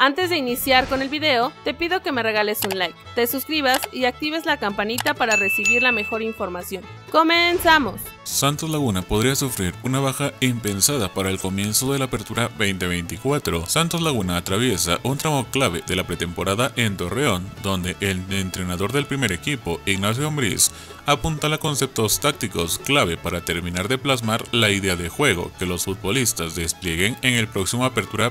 Antes de iniciar con el video, te pido que me regales un like, te suscribas y actives la campanita para recibir la mejor información. ¡Comenzamos! Santos Laguna podría sufrir una baja impensada para el comienzo de la apertura 2024. Santos Laguna atraviesa un tramo clave de la pretemporada en Torreón, donde el entrenador del primer equipo, Ignacio Ambriz, apuntala conceptos tácticos clave para terminar de plasmar la idea de juego que los futbolistas desplieguen en el próximo apertura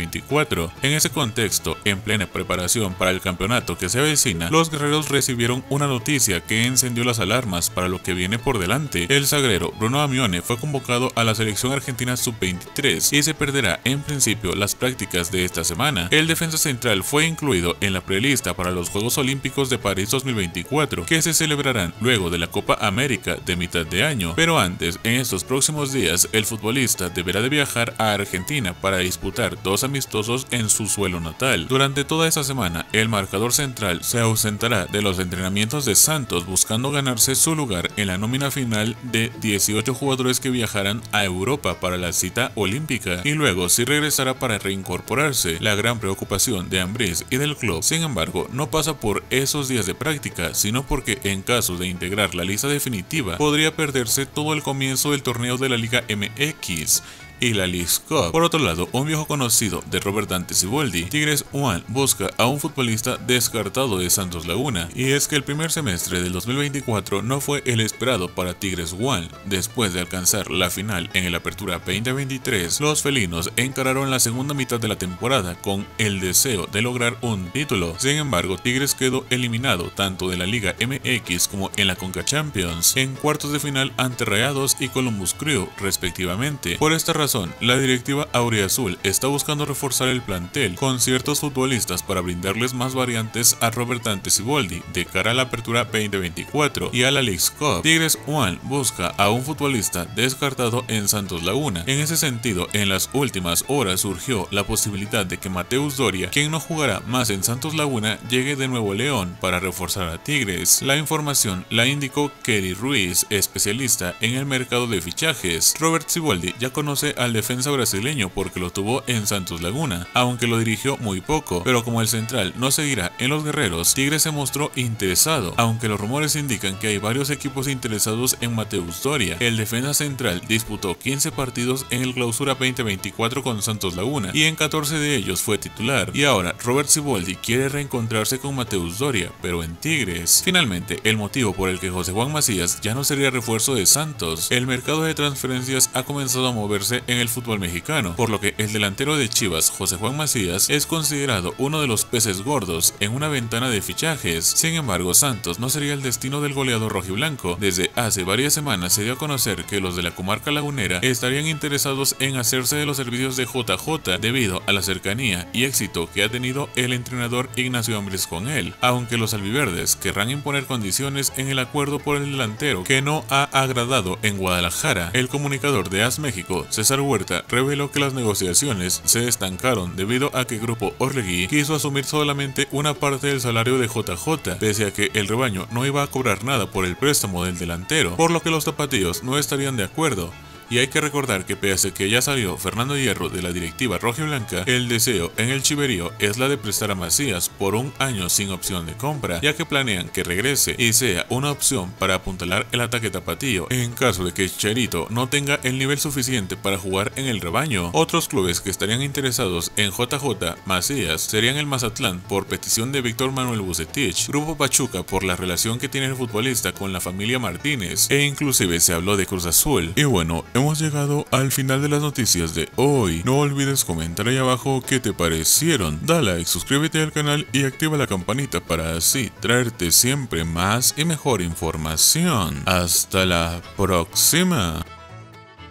2024. En ese contexto, en plena preparación para el campeonato que se avecina, los guerreros recibieron una noticia que encendió las alarmas para lo que viene por delante. El zaguero Bruno Amione fue convocado a la selección argentina sub-23 y se perderá en principio las prácticas de esta semana. El defensa central fue incluido en la prelista para los Juegos Olímpicos de París 2024, que se celebrarán luego de la Copa América de mitad de año, pero antes, en estos próximos días, el futbolista deberá de viajar a Argentina para disputar 2 amistosos en su suelo natal. Durante toda esa semana, el marcador central se ausentará de los entrenamientos de Santos buscando ganarse su lugar en la nómina final de 18 jugadores que viajarán a Europa para la cita olímpica, y luego sí regresará para reincorporarse. La gran preocupación de Ambriz y del club, sin embargo, no pasa por esos días de práctica, sino porque en caso de integrar la lista definitiva, podría perderse todo el comienzo del torneo de la Liga MX y la Leagues Cup. Por otro lado, un viejo conocido de Robert Dante Siboldi, Tigres One busca a un futbolista descartado de Santos Laguna, y es que el primer semestre del 2024 no fue el esperado para Tigres One. Después de alcanzar la final en el Apertura 2023, los felinos encararon la segunda mitad de la temporada con el deseo de lograr un título. Sin embargo, Tigres quedó eliminado tanto de la Liga MX como en la Conca Champions en cuartos de final ante Rayados y Columbus Crew respectivamente. Por esta razón, la directiva auriazul está buscando reforzar el plantel con ciertos futbolistas para brindarles más variantes a Robert Dante Siboldi de cara a la apertura 2024 y a la Leagues Cup. Tigres One busca a un futbolista descartado en Santos Laguna. En ese sentido, en las últimas horas surgió la posibilidad de que Mateus Doria, quien no jugará más en Santos Laguna, llegue de Nuevo León para reforzar a Tigres. La información la indicó Kelly Ruiz, especialista en el mercado de fichajes. Robert Siboldi ya conoce al defensa brasileño porque lo tuvo en Santos Laguna, aunque lo dirigió muy poco, pero como el central no seguirá en los guerreros, Tigres se mostró interesado, aunque los rumores indican que hay varios equipos interesados en Mateus Doria. El defensa central disputó 15 partidos en el Clausura 2024 con Santos Laguna y en 14 de ellos fue titular, y ahora Robert Siboldi quiere reencontrarse con Mateus Doria, pero en Tigres. Finalmente, el motivo por el que José Juan Macías ya no sería refuerzo de Santos. El mercado de transferencias ha comenzado a moverse en el fútbol mexicano, por lo que el delantero de Chivas, José Juan Macías, es considerado uno de los peces gordos en una ventana de fichajes. Sin embargo, Santos no sería el destino del goleador rojiblanco. Desde hace varias semanas se dio a conocer que los de la comarca lagunera estarían interesados en hacerse de los servicios de JJ debido a la cercanía y éxito que ha tenido el entrenador Ignacio Ambriz con él, aunque los albiverdes querrán imponer condiciones en el acuerdo por el delantero que no ha agradado en Guadalajara. El comunicador de AS México, César Huerta, reveló que las negociaciones se estancaron debido a que Grupo Orlegui quiso asumir solamente una parte del salario de JJ, pese a que el rebaño no iba a cobrar nada por el préstamo del delantero, por lo que los tapatíos no estarían de acuerdo. Y hay que recordar que pese a que ya salió Fernando Hierro de la directiva rojiblanca, el deseo en el Chiverío es la de prestar a Macías por un año sin opción de compra, ya que planean que regrese y sea una opción para apuntalar el ataque tapatío en caso de que Chicharito no tenga el nivel suficiente para jugar en el rebaño. Otros clubes que estarían interesados en JJ Macías serían el Mazatlán por petición de Víctor Manuel Bucetich, Grupo Pachuca por la relación que tiene el futbolista con la familia Martínez, e inclusive se habló de Cruz Azul. Y bueno, hemos llegado al final de las noticias de hoy. No olvides comentar ahí abajo qué te parecieron. Da like, suscríbete al canal y activa la campanita para así traerte siempre más y mejor información. Hasta la próxima.